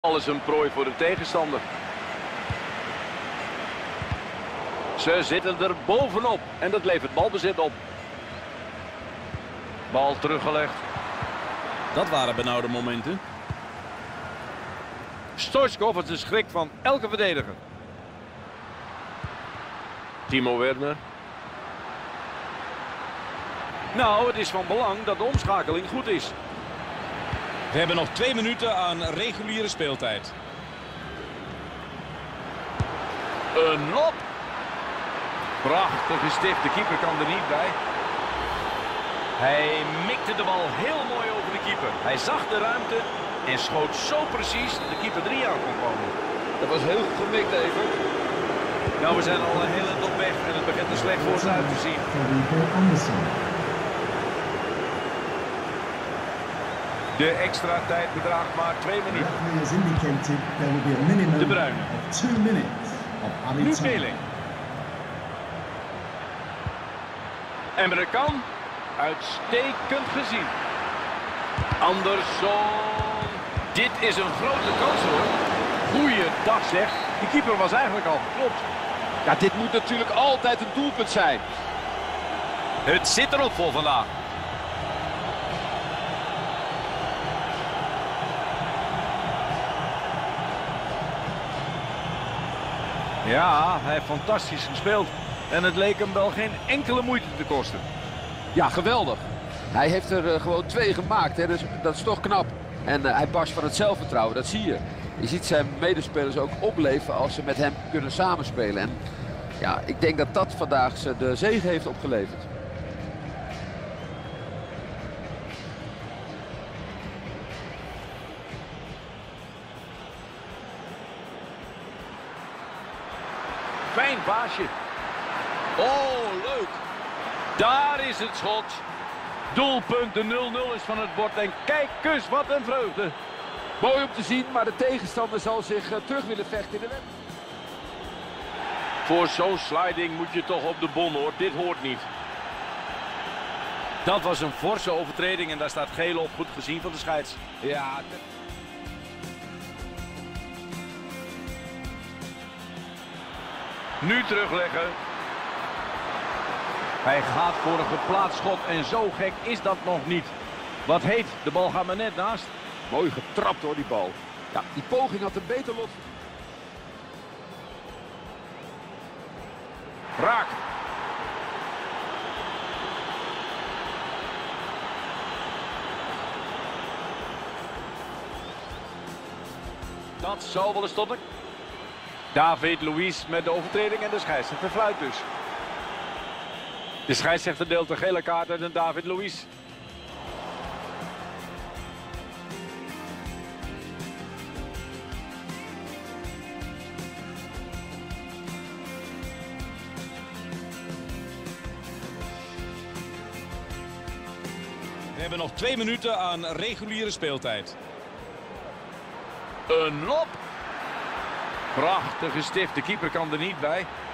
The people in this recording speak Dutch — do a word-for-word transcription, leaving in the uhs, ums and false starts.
Alles een prooi voor de tegenstander. Ze zitten er bovenop en dat levert balbezit op. Bal teruggelegd. Dat waren benauwde momenten. Stoichkov is de schrik van elke verdediger. Timo Werner. Nou, het is van belang dat de omschakeling goed is. We hebben nog twee minuten aan reguliere speeltijd. Een lop. Prachtig gestift. De keeper kan er niet bij. Hij mikte de bal heel mooi over de keeper. Hij zag de ruimte en schoot zo precies dat de keeper drie aan kon komen. Dat was heel goed gemikt even. Nou, we zijn al een hele top weg en het begint er slecht voor ons uit te zien. De extra tijd bedraagt maar twee minuten. De Bruyne. Nu Keeling. Emre Can. Uitstekend gezien. Anderson. Dit is een grote kans hoor. Goeiedag zeg. Die keeper was eigenlijk al geklopt. Ja, dit moet natuurlijk altijd een doelpunt zijn. Het zit erop voor vandaag. Ja, hij heeft fantastisch gespeeld. En het leek hem wel geen enkele moeite te kosten. Ja, geweldig. Hij heeft er uh, gewoon twee gemaakt. Hè. Dus, dat is toch knap. En uh, hij barst van het zelfvertrouwen, dat zie je. Je ziet zijn medespelers ook opleven als ze met hem kunnen samenspelen. En ja, ik denk dat dat vandaag ze de zege heeft opgeleverd. Fijn baasje. Oh, leuk. Daar is het schot. Doelpunt, de nul nul is van het bord. En kijk eens, wat een vreugde. Mooi om te zien, maar de tegenstander zal zich uh, terug willen vechten in de wedstrijd. Voor zo'n sliding moet je toch op de bon hoor. Dit hoort niet. Dat was een forse overtreding en daar staat geel op. Goed gezien van de scheids. Ja. Nu terugleggen. Hij gaat voor een geplaatst schot en zo gek is dat nog niet. Wat heet, de bal gaat maar net naast. Mooi getrapt hoor, die bal. Ja, die poging had een beter lot. Raak. Dat zal wel eens stoppen. David Luiz met de overtreding en de scheidsrechter fluit dus. De scheidsrechter deelt een gele kaart uit aan David Luiz. We hebben nog twee minuten aan reguliere speeltijd. Een lop. Prachtig gestift. De keeper kan er niet bij.